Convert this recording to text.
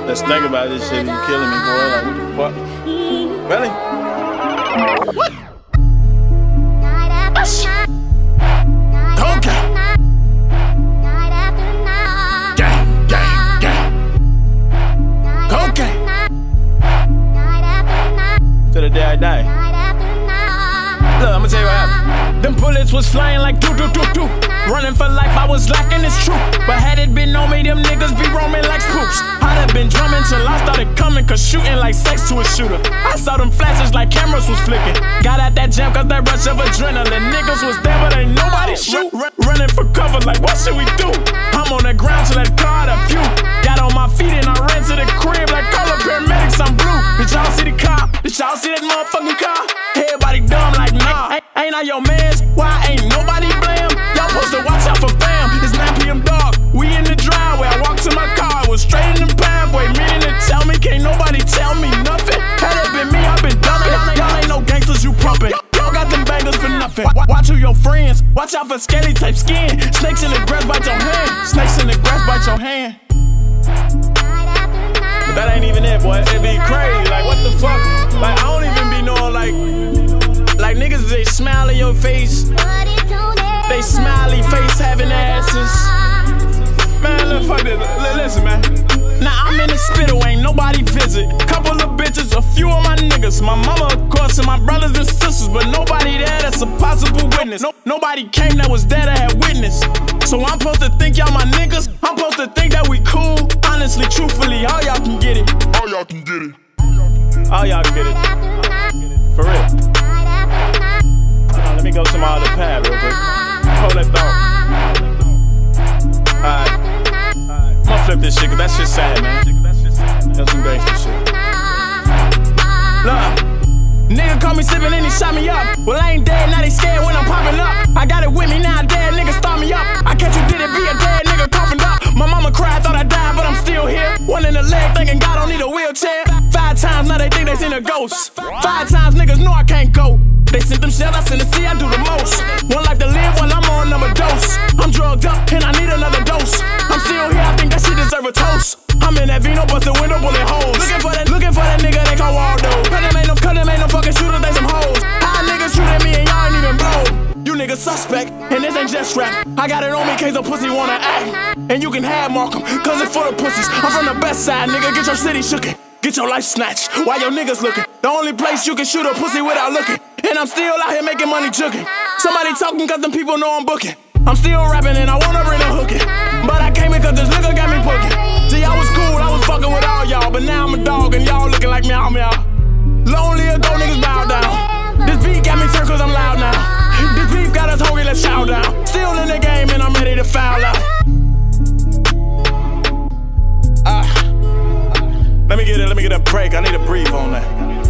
Let's think about this shit. You killing me, boy. Like, what the fuck? Really? What? Okay. Gang, gang, gang. Okay. To the day I die. Look, I'ma tell you what happened. Them bullets was flying like doo-doo-doo-doo. Running for life, I was lacking, it's true. But had it been on me, them niggas be roaming like spooks. I'd have been drumming till I started coming, cause shooting like sex to a shooter. I saw them flashes like cameras was flicking. Got out that jam cause that rush of adrenaline. Niggas was there but ain't nobody shoot. Running for cover like what should we do? I'm on the ground till that car had a few. Got on my feet and I ran to the crib like call up paramedics, I'm blue. Did y'all see the car? Did y'all see that motherfucking car? Everybody dumb like nah. Ain't I your mans? Why ain't nobody blame? Y'all supposed to watch out for fam. It's 9 PM dark. We in the driveway. I walked to my car. It was straight in the pathway. Meaning to tell me, can't nobody tell me nothing. Had it been me, I've been done. Y'all ain't no gangsters, you pumping. Y'all got them bangers for nothing. Watch who your friends. Watch out for scaly type skin. Snakes in the grass bite your hand. Snakes in the grass bite your hand. But that ain't even it, boy. It be crazy. Like what the fuck? Like I don't even be knowing like niggas, they smile in your face. They smiley face having asses. Man, look, fuck this. Listen, man. Now I'm in the spittle, ain't nobody visit. Couple of bitches, a few of my niggas. My mama, of course, and my brothers and sisters. But nobody there that's a possible witness. Nobody came that was there that had witness. So I'm supposed to think y'all my niggas. I'm supposed to think that we cool. Honestly, truthfully, all y'all can get it. All y'all can get it. All y'all can get it. For real. Let me go to my other pad real quick. Hold that thought. Alright. I'ma flip this shit, cause that shit sad, man. That's some gangsta shit. Look, nigga caught me slipping and he shot me up. Well, I ain't dead, now they scared when I'm popping up. I got it with me now, dead nigga start me up. I catch you did it, be a dead nigga coughing up. My mama cried, thought I died, but I'm still here. One in the leg, thinking God don't need a wheelchair. 5 times, now they think they seen a ghost. 5 times, niggas know I can't go. They sent them shells, I send the sea, I do the most. One life to live while I'm on another dose. I'm drugged up and I need another dose. I'm still here, I think that shit deserve a toast. I'm in that Vino, bustin' window, bullet holes. Looking for that nigga they call Waldo. Cut them ain't no fucking shooters, they some hoes. How niggas shoot at me and y'all ain't even blow. You niggas suspect, and this ain't just rap. I got it on me case a pussy wanna act. And you can have Markham, cause it's for the pussies. I'm from the best side, nigga, get your city shookin'. Get your life snatched while your niggas looking. The only place you can shoot a pussy without looking. And I'm still out here making money jugging. Somebody talking cause them people know I'm booking. I'm still rapping and I wanna bring a hookin'. But I came in cause this nigga got me booking. See, I was cool, I was fucking with all y'all. But now I'm a dog and y'all looking like meow meow. Lonely ago niggas bow down. This beat got me turned cause I'm loud now. This beef got us hungry, let's shout down. Still in the game and I'm ready to foul out. Let me get a break, I need to breathe on that.